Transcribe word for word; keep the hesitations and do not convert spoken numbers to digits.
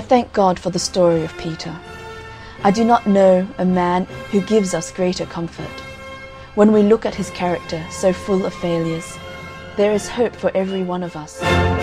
thank God for the story of Peter. I do not know a man who gives us greater comfort. When we look at his character, so full of failures, there is hope for every one of us.